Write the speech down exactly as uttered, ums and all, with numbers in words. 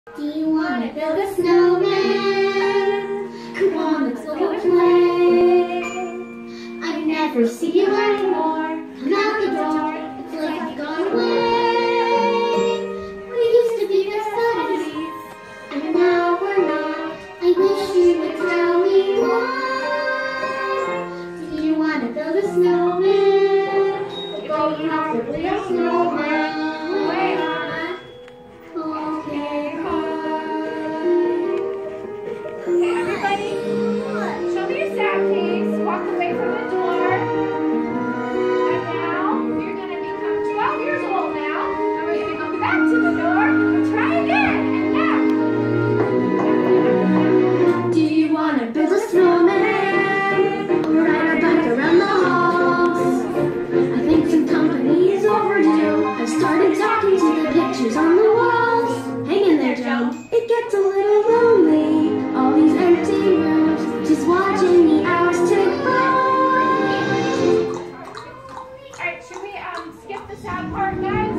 Do you want to build a snowman? Come on, let's go play. I never see you anymore. Come out the door, it's like you've gone away. We used to be best buddies, and now we're not. I wish you would tell me why. Do you want to build a snowman? You're going off to build a snowman. Walk away from the door. And now you're going to become twelve years old now. And we're going to go back to the door and try again. And now. Do you want to build a snowman? Or ride a bike around the halls? I think some company is overdue. I've started talking to the pictures on the walls. Hang in there, Joe. It gets a little lonely. All these empty rooms. Just watching the hours tick by. Alright, should we um, skip the sad part now?